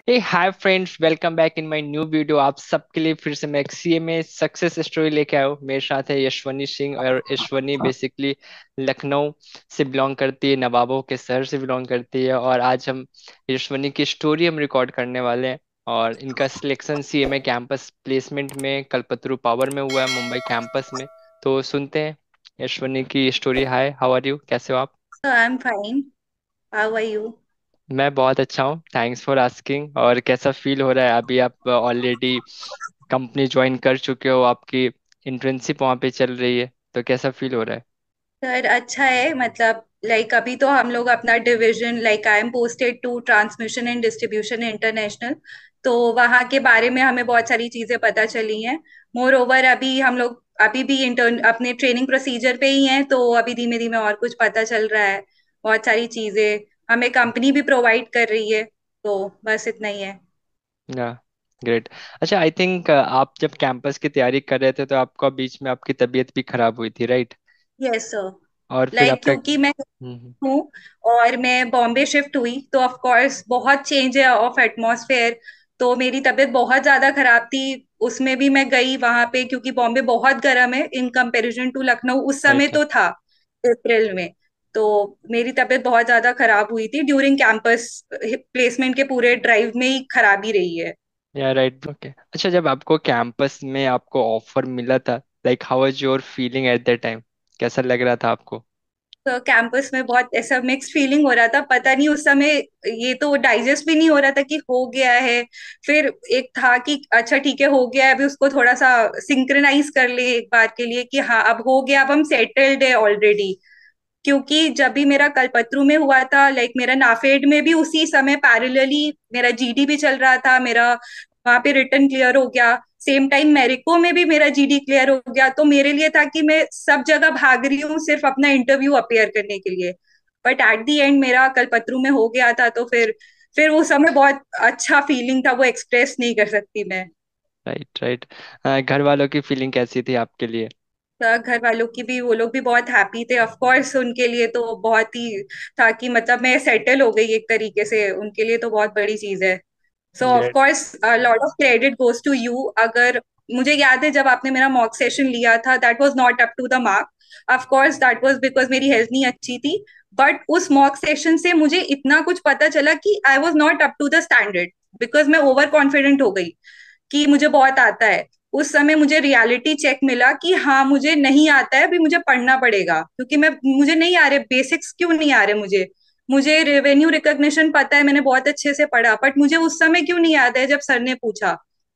Hey hi friends, welcome back in my new video. आप सबके लिए फिर से मैं एक सीएमए सक्सेस स्टोरी लेके आया हूँ। मेरे साथ है यशवनी सिंह, और यशवनी बेसिकली लखनऊ से बिलोंग करती है, नवाबों के शहर से बिलोंग करती है। और आज हम यशवनी की स्टोरी हम रिकॉर्ड करने वाले हैं। और इनका सिलेक्शन सीएमए कैंपस प्लेसमेंट में कल्पतरु पावर में हुआ है, मुंबई कैंपस में। तो सुनते हैं यशवनी की story. Hi, how are you, कैसे हो आप? So I'm fine. How are you? मैं बहुत अच्छा हूँ, थैंक्स फॉर आस्किंग। और कैसा फील हो रहा है अभी? आप ऑलरेडी कंपनी ज्वाइन कर चुके हो, आपकी इंटर्नशिप वहाँ पे चल रही है, तो कैसा फील हो रहा है? सर अच्छा है मतलब अभी तो हम लोग अपना division I am posted to transmission and distribution international. तो वहाँ के बारे में हमें बहुत सारी चीजें पता चली हैं। मोर ओवर अभी हम लोग अभी भी इंटर्न अपने ट्रेनिंग प्रोसीजर पे ही हैं, तो अभी धीमे धीमे और कुछ पता चल रहा है। बहुत सारी चीजें हमें कंपनी भी प्रोवाइड कर रही है। तो बस इतना ही है। या ग्रेट। अच्छा, आई थिंक आप जब कैंपस की तैयारी कर रहे थे तो आपका बीच में आपकी तबीयत भी खराब हुई थी, राइट? Yes sir. और फिर आपका क्योंकि मैं हम्म। हूँ और मैं बॉम्बे शिफ्ट हुई, तो ऑफ कोर्स बहुत चेंज है ऑफ एटमॉस्फेयर। तो मेरी तबीयत बहुत ज्यादा खराब थी। उसमें भी मैं गई वहां पे क्योंकि बॉम्बे बहुत गर्म है इन कंपैरिजन टू लखनऊ, उस समय राइट है। तो था अप्रैल में। तो मेरी तबीयत बहुत ज्यादा खराब हुई थी ड्यूरिंग कैंपस प्लेसमेंट के पूरे ड्राइव में ही खराबी रही है। या राइट, ओके। अच्छा, जब आपको कैंपस में आपको ऑफर मिला था, like how was your feeling at that time? कैसा लग रहा था आपको? तो कैंपस में बहुत ऐसा मिक्स फीलिंग हो रहा था, पता नहीं उस समय ये तो डाइजेस्ट भी नहीं हो रहा था कि हो गया है। फिर एक था कि अच्छा ठीक है हो गया है, अभी उसको थोड़ा सा सिंक्रोनाइज कर ले एक बार के लिए कि हाँ अब हो गया, अब हम सेटल्ड है ऑलरेडी। क्योंकि जब भी मेरा कलपत्रू में हुआ था, मेरा नाफेड में भी उसी समय पैरेलली मेरा जीडी भी चल रहा था, मेरा वहां पे रिटर्न क्लियर हो गया। सेम टाइम मेरिको में भी मेरा जीडी क्लियर हो गया, तो मेरे लिए था कि मैं सब जगह भाग रही हूँ सिर्फ अपना इंटरव्यू अपेयर करने के लिए। बट एट द एंड मेरा कलपत्रू में हो गया था, तो फिर वो समय बहुत अच्छा फीलिंग था, वो एक्सप्रेस नहीं कर सकती मैं। Right, right. घर वालों की फीलिंग कैसी थी आपके लिए? घर वालों की भी, वो लोग भी बहुत हैप्पी थे ऑफ कोर्स, उनके लिए तो बहुत ही था कि मतलब मैं सेटल हो गई एक तरीके से, उनके लिए तो बहुत बड़ी चीज है। So of great. Course lot of credit goes to you. अगर मुझे याद है जब आपने मेरा मॉक सेशन लिया था, that was not up to the mark. Of course that was because मेरी हेल्थ नहीं अच्छी थी। बट उस मॉक सेशन से मुझे इतना कुछ पता चला कि I was not up to the standard, because मैं ओवर कॉन्फिडेंट हो गई कि मुझे बहुत आता है। उस समय मुझे रियलिटी चेक मिला कि हाँ मुझे नहीं आता है, अभी मुझे पढ़ना पड़ेगा, क्योंकि मैं मुझे नहीं आ रहे बेसिक्स, क्यों नहीं आ रहे मुझे। मुझे रेवेन्यू रिकॉग्निशन पता है, मैंने बहुत अच्छे से पढ़ा, बट मुझे उस समय क्यों नहीं याद है जब सर ने पूछा।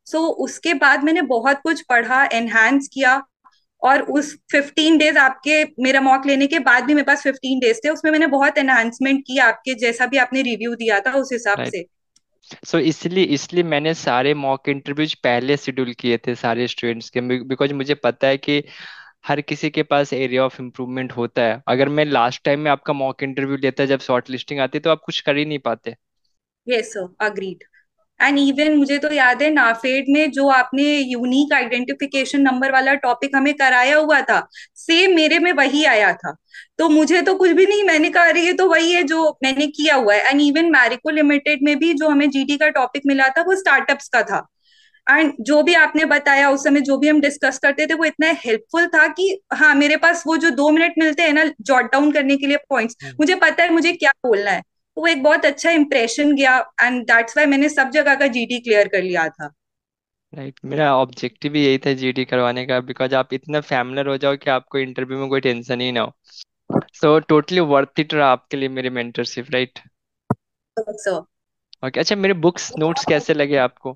उसके बाद मैंने बहुत कुछ पढ़ा, एनहांस किया। और उस 15 डेज आपके मेरा मॉक लेने के बाद भी मेरे पास 15 डेज थे, उसमें मैंने बहुत एनहांसमेंट किया, आपके जैसा भी आपने रिव्यू दिया था उस हिसाब राइट। से। सो इसलिए इसलिए मैंने सारे मॉक इंटरव्यूज पहले शेड्यूल किए थे सारे स्टूडेंट्स के, बिकॉज मुझे पता है कि हर किसी के पास एरिया ऑफ इम्प्रूवमेंट होता है। अगर मैं लास्ट टाइम में आपका मॉक इंटरव्यू लेता जब शॉर्ट लिस्टिंग आती तो आप कुछ कर ही नहीं पाते। Yes sir, agreed. And even मुझे तो याद है नाफेड में जो आपने यूनिक आइडेंटिफिकेशन नंबर वाला टॉपिक हमें कराया हुआ था, सेम मेरे में वही आया था। तो मुझे तो कुछ भी नहीं, मैंने कहा अरे ये तो वही है जो मैंने किया हुआ है। एंड इवन मैरिको लिमिटेड में भी जो हमें जीडी का टॉपिक मिला था वो स्टार्टअप्स का था। एंड जो भी आपने बताया उस समय, जो भी हम डिस्कस करते थे, वो इतना हेल्पफुल था कि हाँ मेरे पास वो जो 2 मिनट मिलते हैं ना जॉट डाउन करने के लिए पॉइंट्स, मुझे पता है मुझे क्या बोलना है। तो वो एक बहुत अच्छा इंप्रेशन गया, एंड दैट्स वाई मैंने सब जगह का जीडी क्लियर कर लिया था। राइट, मेरा ऑब्जेक्टिव ही यही था जीडी करवाने का, बिकॉज आप इतना फैमिलर हो जाओ कि आपको इंटरव्यू में कोई टेंशन ही ना हो। सो टोटली वर्थ इट रहा आपके लिए मेरी मेंटरशिप, राइट? So okay. अच्छा, मेरे बुक्स नोट्स कैसे लगे आपको?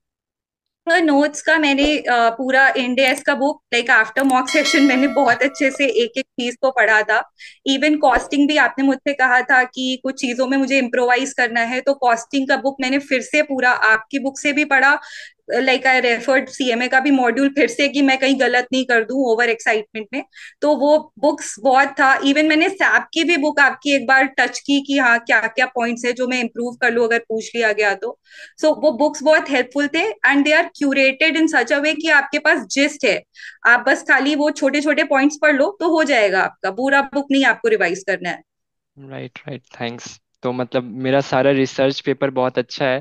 तो नोट्स का मैंने पूरा इंडेस का बुक आफ्टर मॉक सेशन मैंने बहुत अच्छे से एक एक चीज को पढ़ा था। इवन कॉस्टिंग भी आपने मुझसे कहा था कि कुछ चीजों में मुझे इम्प्रोवाइज करना है, तो कॉस्टिंग का बुक मैंने फिर से पूरा आपकी बुक से भी पढ़ा। आई रेफर्ड सीएमए का भी मॉड्यूल फिर से कि मैं कहीं गलत नहीं कर दूं ओवर एक्साइटमेंट में। तो वो बुक्स बहुत था। इवन मैंने सैप की भी बुक आपकी एक बार टच की कि हाँ क्या क्या पॉइंट्स है जो मैं इम्प्रूव कर लूं अगर पूछ लिया गया तो। वो बुक्स बहुत हेल्पफुल थे, and they are curated in such a way कि आपके पास जिस्ट है। आप बस खाली वो छोटे छोटे पॉइंट्स पढ़ लो तो हो जाएगा, आपका पूरा बुक नहीं आपको रिवाइज करना है। Right, right, thanks. तो मतलब मेरा सारा रिसर्च पेपर बहुत अच्छा है।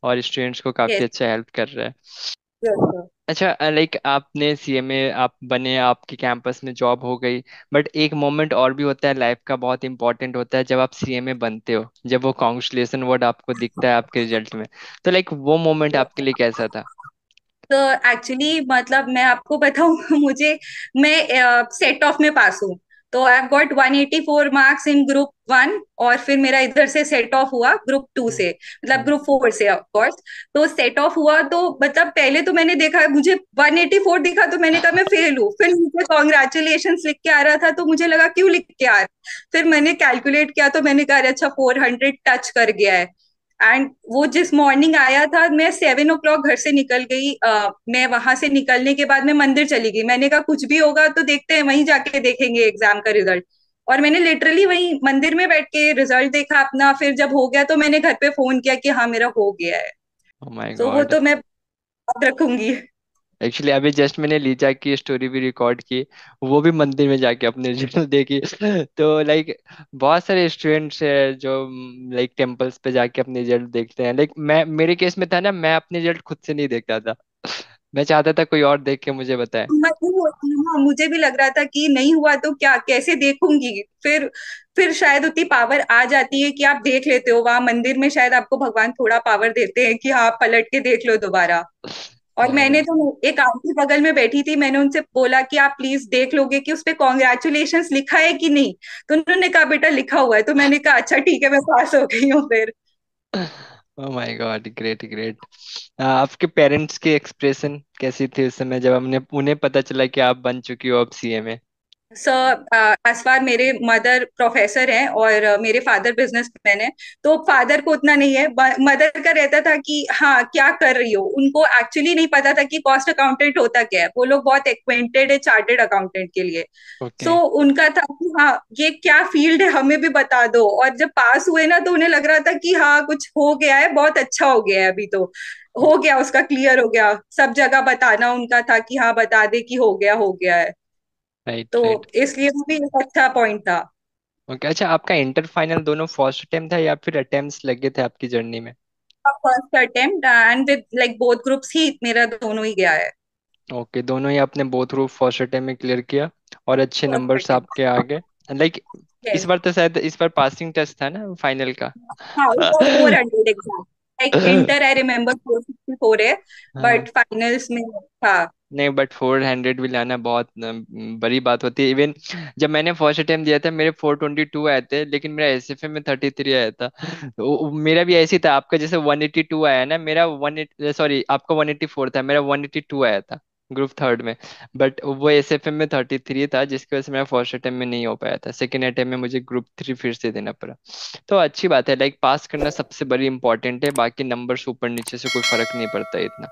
और स्टूडेंट्स को काफी यस। अच्छा हेल्प कर रहा है। Yes sir. अच्छा, लाइक आपने सीएमए आप बने, आपके कैंपस में जॉब हो गई, बट एक मोमेंट और भी होता है लाइफ का, बहुत इंपॉर्टेंट होता है जब आप सीएमए बनते हो, जब वो कॉन्ग्रेचुलेशन वर्ड आपको दिखता है आपके रिजल्ट में। तो लाइक वो मोमेंट आपके लिए कैसा था? तो एक्चुअली मतलब मैं आपको बताऊं मुझे, मैं सेट ऑफ में पास हूँ। तो I got 184 marks in group one, और फिर मेरा इधर से सेट ऑफ हुआ ग्रुप टू हम्म। से, मतलब हम्म। ग्रुप फोर से ऑफ कोर्स। तो सेट ऑफ हुआ तो मतलब पहले तो मैंने देखा, मुझे 184 दिखा तो मैंने कहा मैं फेल हूँ। फिर मुझे कॉन्ग्रेचुलेशन लिख के आ रहा था तो मुझे लगा क्यों लिख के आ रहा है? फिर मैंने कैलकुलेट किया तो मैंने कहा अरे अच्छा 400 टच कर गया है। एंड वो जिस मॉर्निंग आया था, मैं 7 o'clock घर से निकल गई। मैं वहां से निकलने के बाद मैं मंदिर चली गई। मैंने कहा कुछ भी होगा तो देखते हैं, वहीं जाके देखेंगे एग्जाम का रिजल्ट। और मैंने लिटरली वहीं मंदिर में बैठ के रिजल्ट देखा अपना। फिर जब हो गया तो मैंने घर पे फोन किया कि हाँ मेरा हो गया है। ओ माय तो वो गॉड। तो मैं याद रखूंगी। एक्चुअली अभी जस्ट मैंने लीजा की स्टोरी भी रिकॉर्ड की, वो भी मंदिर में जाके अपने रिजल्ट देखी। तो लाइक बहुत सारे स्टूडेंट्स है जो लाइक टेम्पल्स पे जाके अपने रिजल्ट देखते हैं। लाइक मैं, मेरे केस में था ना, मैं अपने रिजल्ट खुद से नहीं देखता था। मैं चाहता था कोई और देख के मुझे बताए। हाँ, मुझे भी लग रहा था कि नहीं हुआ तो क्या, कैसे देखूंगी। फिर शायद उतनी पावर आ जाती है कि आप देख लेते हो वहां मंदिर में, शायद आपको भगवान थोड़ा पावर देते हैं कि हाँ पलट के देख लो दोबारा। और या मैंने तो एक आंटी बगल में बैठी थी, मैंने उनसे बोला कि आप प्लीज देख लोगे कि उस पे कॉन्ग्रेचुलेशन लिखा है कि नहीं। तो उन्होंने कहा बेटा लिखा हुआ है। तो मैंने कहा अच्छा ठीक है, मैं पास हो गई हूँ फिर। Oh my god, great great. आपके पेरेंट्स के एक्सप्रेशन कैसी थी उस समय जब हमने उन्हें पता चला कि आप बन चुकी हो अब सीएमए? सर as far मेरे मदर प्रोफेसर हैं और मेरे फादर बिजनेसमैन हैं। तो फादर को उतना नहीं है, मदर का रहता था कि हाँ क्या कर रही हो। उनको एक्चुअली नहीं पता था कि कॉस्ट अकाउंटेंट होता क्या है। वो लोग बहुत एक्वेंटेड है चार्टेड अकाउंटेंट के लिए। ओके। सो उनका था कि हाँ ये क्या फील्ड है हमें भी बता दो। और जब पास हुए ना तो उन्हें लग रहा था कि हाँ कुछ हो गया है, बहुत अच्छा हो गया है अभी तो। हो गया उसका, क्लियर हो गया। सब जगह बताना उनका था कि हाँ बता दे कि हो गया है। राइट तो राइट। इसलिए वो भी एक अच्छा पॉइंट था। ओके, अच्छा आपका इंटर फाइनल दोनों फर्स्ट अटेम्प्ट था या फिर अटेम्प्ट्स लगे थे आपकी जर्नी में? First attempt and with like both groups ही मेरा दोनों ही गया है। ओके, दोनों ही आपने बोथ ग्रुप फर्स्ट अटेम्प्ट में क्लियर किया और अच्छे फर्स्ट नंबर्स आपके अटेम्प्ट। आ गए। लाइक इस यस। बार तो शायद इस बार पासिंग टेस्ट था ना फाइनल का। हाँ it was 400 exam. Like inter I remember 464 है, हाँ। बट फाइनल्स में था। नहीं, बट 400 भी लाना बहुत बड़ी बात होती है। इवन जब मैंने फर्स्ट अटेम्प्ट दिया था मेरे 422 आए थे, लेकिन मेरा एसएफए में 33 आया था। मेरा भी ऐसे ही था, आपका जैसे 182 आया ना, मेरा 180, सॉरी आपका 184 था, मेरा 182 आया था ग्रुप थर्ड में। बट वो एसएफए में 33 था, जिसकी वजह से मेरा फर्स्ट अटेम्प्ट में नहीं हो पाया था। सेकेंड अटेम्प्ट में मुझे ग्रुप थ्री फिर से देना पड़ा। तो अच्छी बात है, लाइक पास करना सबसे बड़ी इंपॉर्टेंट है, बाकी नंबर्स ऊपर नीचे से कोई फर्क नहीं पड़ता इतना।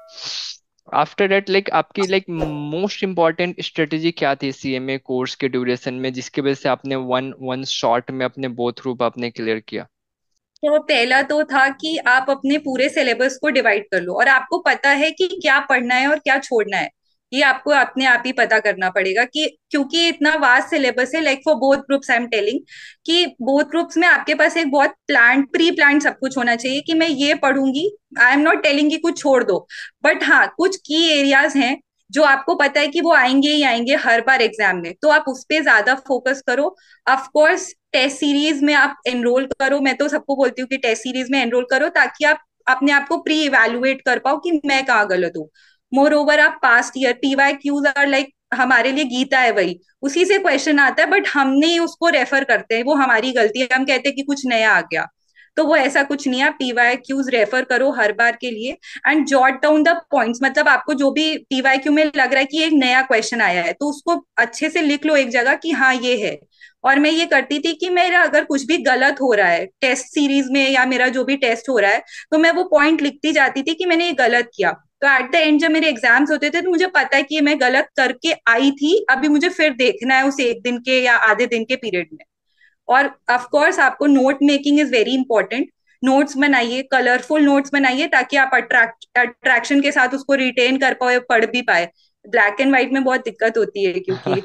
आफ्टर दैट लाइक आपकी लाइक मोस्ट इम्पॉर्टेंट स्ट्रेटेजी क्या थी सीएमए कोर्स के ड्यूरेशन में, जिसकी वजह से आपने वन वन शॉट में अपने बोथ ग्रुप आपने क्लियर किया? तो पहला तो था कि आप अपने पूरे सिलेबस को डिवाइड कर लो और आपको पता है कि क्या पढ़ना है और क्या छोड़ना है। ये आपको अपने आप ही पता करना पड़ेगा कि क्योंकि इतना वास्ट सिलेबस है, like for both groups I am telling कि बोथ ग्रुप्स में आपके पास एक बहुत प्री प्लान सब कुछ होना चाहिए कि मैं ये पढ़ूंगी। आई एम नॉट टेलिंग कि कुछ छोड़ दो, बट हाँ कुछ की एरियाज हैं जो आपको पता है कि वो आएंगे ही आएंगे हर बार एग्जाम में, तो आप उस पर ज्यादा फोकस करो। ऑफ कोर्स टेस्ट सीरीज में आप एनरोल करो। मैं तो सबको बोलती हूँ कि टेस्ट सीरीज में एनरोल करो ताकि आप अपने आप को प्री इवेलुएट कर पाओ कि मैं कहाँ गलत हूँ। मोर ओवर आप past year PYQs are like हमारे लिए गीता है, वही उसी से क्वेश्चन आता है, बट हम नहीं उसको रेफर करते हैं, वो हमारी गलती है। हम कहते हैं कि कुछ नया आ गया, तो वो ऐसा कुछ नहीं है। आप पीवाई क्यूज रेफर करो हर बार के लिए and jot down the points. मतलब आपको जो भी पीवाई क्यू में लग रहा है कि एक नया क्वेश्चन आया है तो उसको अच्छे से लिख लो एक जगह कि हाँ ये है। और मैं ये करती थी कि मेरा अगर कुछ भी गलत हो रहा है टेस्ट सीरीज में या मेरा जो भी टेस्ट हो रहा है, तो मैं वो पॉइंट लिखती जाती थी कि मैंने ये गलत किया। तो एट द एंड जब मेरे एग्जाम्स होते थे तो मुझे पता है कि ये मैं गलत करके आई थी, अभी मुझे फिर देखना है उस एक दिन के या आधे दिन के पीरियड में। और ऑफ कोर्स आपको note making is very important. Notes बनाइए, कलरफुल नोट्स बनाइए ताकि आप अट्रैक्शन के साथ उसको रिटेन कर पाए, पढ़ भी पाए। ब्लैक एंड व्हाइट में बहुत दिक्कत होती है क्योंकि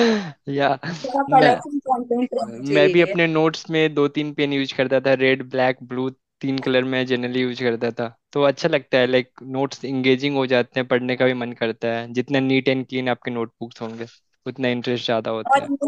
या थोड़ा मैं कलरफुल कंटेंट रहना मैं भी चाहिए। अपने नोट्स में दो तीन पेन यूज करता था, रेड ब्लैक ब्लू, तीन कलर में जनरली यूज करता था, तो अच्छा लगता है, लाइक नोट्स इंगेजिंग हो जाते हैं, पढ़ने का भी मन करता है। जितने नीट एंड क्लीन आपके नोटबुक्स होंगे उतना इंटरेस्ट ज्यादा होता और है।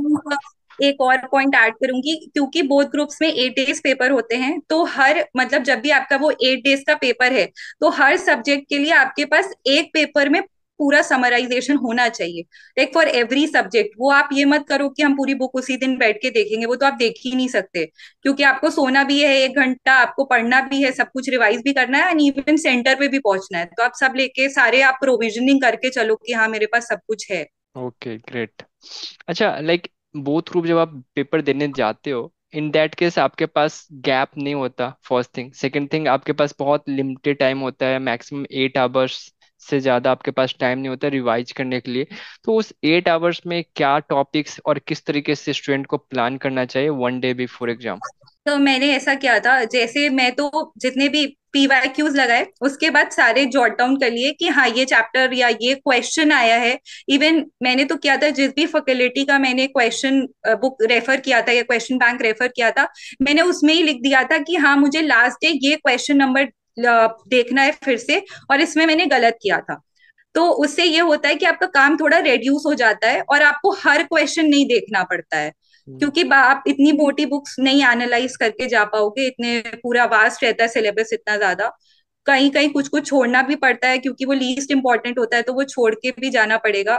एक और पॉइंट ऐड करूंगी, क्योंकि बोथ ग्रुप्स में 8 डेज पेपर होते हैं, तो हर मतलब जब भी आपका वो 8 डेज का पेपर है, तो हर सब्जेक्ट के लिए आपके पास एक पेपर में पूरा समराइजेशन होना चाहिए, लाइक फॉर एवरी सब्जेक्ट। वो आप ये मत करो कि हम पूरी बुक उसी दिन बैठ के देखेंगे, वो तो आप देख ही नहीं सकते, क्योंकि आपको सोना भी है 1 घंटा, आपको पढ़ना भी है, सब कुछ रिवाइज भी करना है, एंड इवन सेंटर पे भी पहुंचना है। तो आप सब लेके सारे आप प्रोविजनिंग करके चलो कि हाँ मेरे पास सब कुछ है। Okay great. अच्छा, लाइक बोथ ग्रुप जब आप पेपर देने जाते हो, इन दैट केस आपके पास गैप नहीं होता, फर्स्ट थिंग। सेकंड थिंग, आपके पास बहुत लिमिटेड टाइम होता है, मैक्सिमम 8 आवर्स से ज़्यादा आपके पास टाइम नहीं होता रिवाइज करने के लिए। तो उस 8 आवर्स में क्या टॉपिक्स और किस तरीके से स्टूडेंट को प्लान करना चाहिए वन डे बिफोर एग्जाम? तो मैंने ऐसा किया था, जैसे मैं तो जितने भी PYQs लगाए उसके बाद सारे जॉट डाउन कर लिए कि हाँ ये चैप्टर या ये क्वेश्चन आया है। इवन मैंने तो किया था, जिस भी फैकल्टी का मैंने क्वेश्चन बुक रेफर किया था या क्वेश्चन बैंक रेफर किया था, मैंने उसमें ही लिख दिया था कि हाँ मुझे लास्ट डे ये क्वेश्चन नंबर देखना है फिर से, और इसमें मैंने गलत किया था। तो उससे ये होता है कि आपका काम थोड़ा रेड्यूस हो जाता है और आपको हर क्वेश्चन नहीं देखना पड़ता है, क्योंकि आप इतनी मोटी बुक्स नहीं एनालाइज करके जा पाओगे, इतने पूरा वास्ट रहता है सिलेबस इतना ज्यादा। कहीं कहीं कुछ कुछ छोड़ना भी पड़ता है, क्योंकि वो लीस्ट इंपॉर्टेंट होता है, तो वो छोड़ के भी जाना पड़ेगा।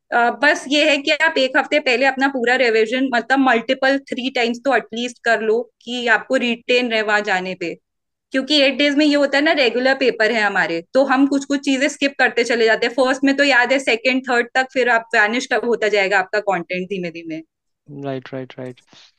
बस ये है कि आप एक हफ्ते पहले अपना पूरा रिवीजन मतलब मल्टीपल 3 टाइम्स तो एटलीस्ट कर लो, कि आपको रिटेन रहे वहां जाने पे। क्योंकि 8 डेज में ये होता है ना, रेगुलर पेपर है हमारे, तो हम कुछ कुछ चीजें स्किप करते चले जाते हैं। फर्स्ट में तो याद है, सेकंड थर्ड तक फिर आप वैनिश कब होता जाएगा आपका कंटेंट धीमे धीमे। Right right right.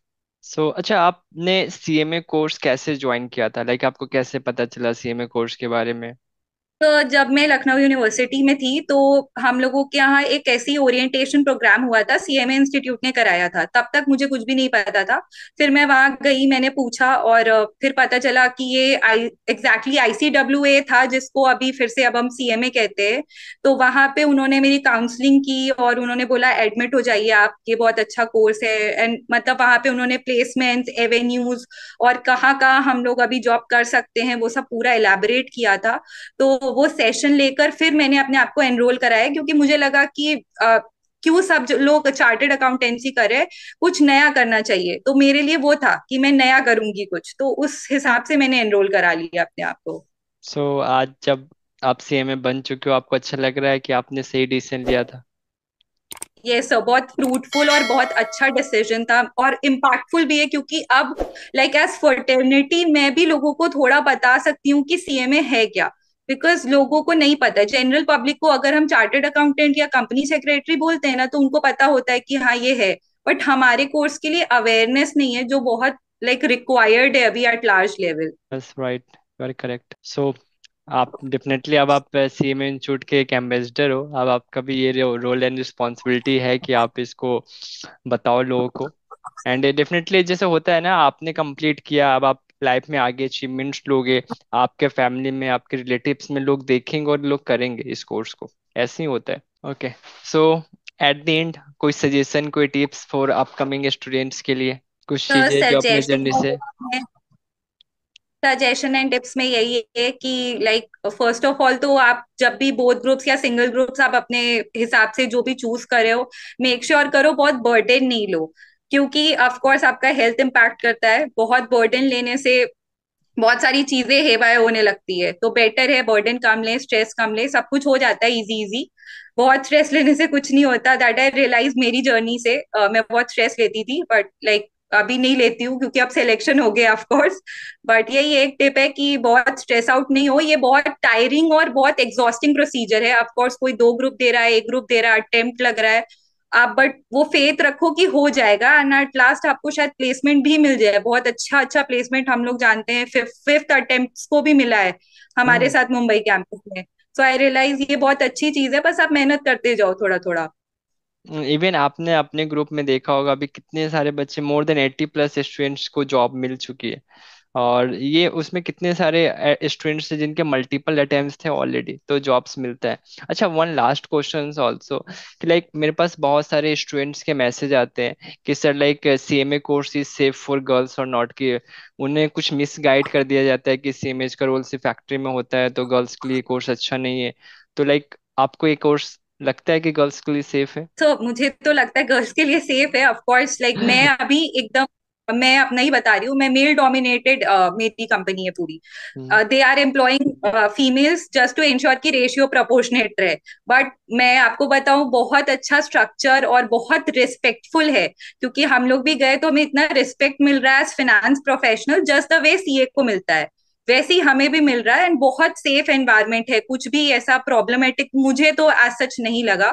सो अच्छा, आपने सीएमए कोर्स कैसे ज्वाइन किया था? लाइक आपको कैसे पता चला सीएमए कोर्स के बारे में? तो जब मैं लखनऊ यूनिवर्सिटी में थी, तो हम लोगों के यहाँ एक ऐसी ओरिएंटेशन प्रोग्राम हुआ था, CMA इंस्टीट्यूट ने कराया था। तब तक मुझे कुछ भी नहीं पता था। फिर मैं वहां गई, मैंने पूछा, और फिर पता चला कि ये एग्जैक्टली ICWA था, जिसको अभी फिर से अब हम CMA कहते हैं। तो वहां पे उन्होंने मेरी काउंसलिंग की और उन्होंने बोला एडमिट हो जाइए आप, ये बहुत अच्छा कोर्स है। एंड मतलब वहां पे उन्होंने प्लेसमेंट्स, एवेन्यूज और कहाँ कहाँ हम लोग अभी जॉब कर सकते हैं, वो सब पूरा इलेबोरेट किया था। तो वो सेशन लेकर फिर मैंने अपने आप को एनरोल कराया, क्योंकि मुझे लगा कि क्यों सब जो लोग चार्टेड अकाउंटेंसी करे, कुछ नया करना चाहिए। तो मेरे लिए वो था कि मैं नया करूंगी कुछ, तो उस हिसाब से मैंने एनरोल करा लिया अपने आप को। सो आज जब आप सीएमए बन चुके हो, आपको अच्छा लग रहा है कि आपने सही डिसीजन लिया था? ये सब बहुत फ्रूटफुल और बहुत अच्छा डिसीजन था, और इम्पैक्टफुल भी है, क्योंकि अब लाइक एज फर्टर्निटी मैं भी लोगों को थोड़ा बता सकती हूँ कि CMA है क्या। बिकॉज लोगों को नहीं पता, जनरल पब्लिक को अगर हम चार्टेड अकाउंटेंट या कंपनी सेक्रेटरी बोलते हैं ना, तो उनको पता होता है कि हाँ ये है। बट हमारे कोर्स के लिए अवेयरनेस नहीं है, जो बहुत लाइक रिक्वायर्ड है अभी एट लार्ज लेवल। बस right, you are correct. So आप डेफिनेटली अब आप सीएमए इंस्टीट्यूट के एक एम्बेसडर हो। अब आपका भी ये रोल एंड रिस्पॉन्सिबिलिटी है कि आप इसको बताओ लोगों को। एंड डेफिनेटली जैसे होता है ना, आपने कंप्लीट किया, अब आप लाइफ में आगे अचीवमेंट्स लोगे, आपके फैमिली में, आपके रिलेटिव्स में लोग देखेंगे और लोग करेंगे इस कोर्स को। ऐसे ही होता है। Okay. So at the end, कोई सजेशन, कोई टिप्स फॉर अपकमिंग स्टूडेंट्स के लिए, कुछ तो चीजें जो अपने सजेशन जर्नी से। सजेशन एंड टिप्स में यही है कि लाइक फर्स्ट ऑफ ऑल तो आप जब भी बोथ ग्रुप्स या सिंगल ग्रुप्स आप अपने हिसाब से जो भी चूज करे हो, मेक श्योर करो बहुत बर्डन नहीं लो, क्योंकि ऑफ कोर्स आपका हेल्थ इम्पैक्ट करता है। बहुत बर्डन लेने से बहुत सारी चीजें हेवाए होने लगती है, तो बेटर है बर्डन कम ले, स्ट्रेस कम ले, सब कुछ हो जाता है इजी इजी। बहुत स्ट्रेस लेने से कुछ नहीं होता, दैट आई रियलाइज मेरी जर्नी से। मैं बहुत स्ट्रेस लेती थी, बट लाइक अभी नहीं लेती हूँ, क्योंकि अब सिलेक्शन हो गया ऑफ कोर्स। बट यही एक टिप है कि बहुत स्ट्रेस आउट नहीं हो, ये बहुत टायरिंग और बहुत एग्जॉस्टिंग प्रोसीजर है। ऑफ कोर्स कोई 2 ग्रुप दे रहा है, एक ग्रुप दे रहा है, अटेम्प्ट लग रहा है आप, बट वो फेथ रखो कि हो जाएगा, एंड एट लास्ट आपको शायद प्लेसमेंट भी मिल जाए। बहुत अच्छा अच्छा प्लेसमेंट हम लोग जानते हैं, फिफ्थ अटेम्प्ट को भी मिला है हमारे साथ मुंबई कैंपस में। सो आई रियलाइज ये बहुत अच्छी चीज है, बस आप मेहनत करते जाओ थोड़ा थोड़ा। इवन आपने अपने ग्रुप में देखा होगा, अभी कितने सारे बच्चे, मोर देन 80+ स्टूडेंट्स को जॉब मिल चुकी है। और ये उसमें कितने सारे स्टूडेंट्स थे जिनके मल्टीपल अटेम्प्ट्स थे ऑलरेडी, तो जॉब्स मिलता है। अच्छा, वन लास्ट क्वेश्चन ऑल्सो, कि लाइक मेरे पास बहुत सारे स्टूडेंट्स के मैसेज आते हैं कि sir like CMA course is safe for girls और नॉट, कि उन्हें कुछ मिस गाइड कर दिया जाता है कि सीएमए का रोल सिर्फ फैक्ट्री में होता है तो गर्ल्स के लिए कोर्स अच्छा नहीं है। तो लाइक आपको ये कोर्स लगता है कि गर्ल्स के लिए सेफ है? तो मुझे तो लगता है गर्ल्स के लिए सेफ है ऑफ कोर्स। लाइक मैं अभी एकदम, मैं अपना ही बता रही हूँ, मैं मेल डोमिनेटेड मेरी कंपनी है पूरी। Hmm. They are employing females just to ensure कि रेशियो प्रोपोर्शनेट रहे। बट मैं आपको बताऊं, बहुत अच्छा स्ट्रक्चर और बहुत रिस्पेक्टफुल है, क्योंकि हम लोग भी गए तो हमें इतना रिस्पेक्ट मिल रहा है as finance professional, just the way CA को मिलता है वैसे ही हमें भी मिल रहा है। एंड बहुत सेफ एनवायरनमेंट है, कुछ भी ऐसा प्रॉब्लमेटिक मुझे तो एज सच नहीं लगा।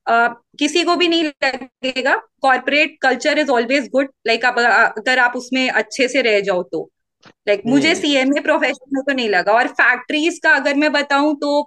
किसी को भी नहीं लगेगा। Corporate culture is always good, like अगर आप उसमें अच्छे से रह जाओ तो। लाइक मुझे नहीं। सीएमए प्रोफेशन में तो नहीं लगा। और फैक्ट्रीज का अगर मैं बताऊं तो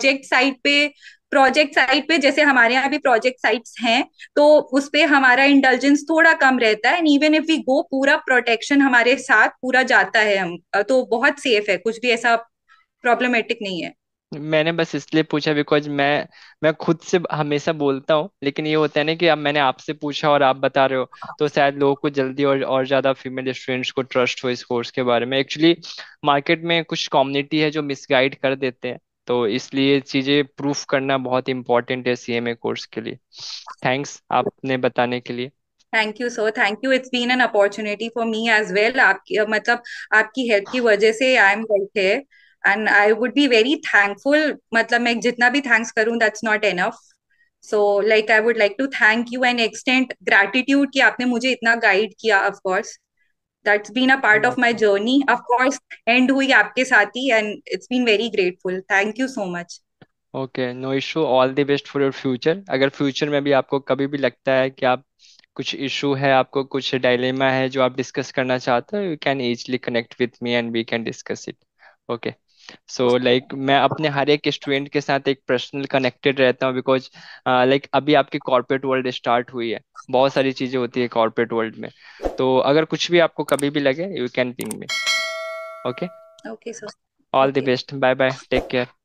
प्रोजेक्ट साइट पे जैसे हमारे यहाँ भी प्रोजेक्ट साइट्स हैं, तो उस पे हमारा इंडल्जेंस थोड़ा कम रहता है। And even if we go, पूरा प्रोटेक्शन हमारे साथ पूरा जाता है। हम तो बहुत सेफ है, कुछ भी ऐसा प्रॉब्लमेटिक नहीं है। मैंने बस इसलिए पूछा बिकॉज मैं खुद से हमेशा बोलता हूँ, लेकिन ये होता है ना कि अब मैंने आपसे पूछा और आप बता रहे हो, तो शायद लोगों को जल्दी और ज्यादा फीमेल स्टूडेंट्स को ट्रस्ट हो इस कोर्स के बारे में। एक्चुअली मार्केट में कुछ कम्युनिटी है जो मिसगाइड कर देते हैं, तो इसलिए चीजें प्रूफ करना बहुत इंपॉर्टेंट है सीएमए कोर्स के लिए। थैंक्स आपने बताने के लिए। Thank you sir, thank you. It's been an opportunity for me as well. आपकी मतलब आपकी हेल्प की वजह से I am right here. And I would be very thankful. मतलब मैं जितना भी थैंक्स करूं, that's not enough. So like I would like to thank you and extend gratitude कि आपने मुझे इतना गाइड किया। Of course that's been a part of my okay. Journey. Of course and हुई आपके साथ ही, and it's been very grateful. Thank you so much. Okay, no issue, all the best for your future. अगर future में भी आपको कभी भी लगता है कि आप कुछ इशू है, आपको कुछ डायलेमा है जो आप डिस्कस करना चाहते हो, you can easily connect with me and we can discuss it. Okay. So like मैं अपने हर एक स्टूडेंट के साथ एक पर्सनल कनेक्टेड रहता हूँ, बिकॉज लाइक अभी आपकी कॉर्पोरेट वर्ल्ड स्टार्ट हुई है, बहुत सारी चीजें होती है कॉर्पोरेट वर्ल्ड में। तो अगर कुछ भी आपको कभी भी लगे, you can ping me. Okay. Okay sir. All the okay. Best, bye bye, take care.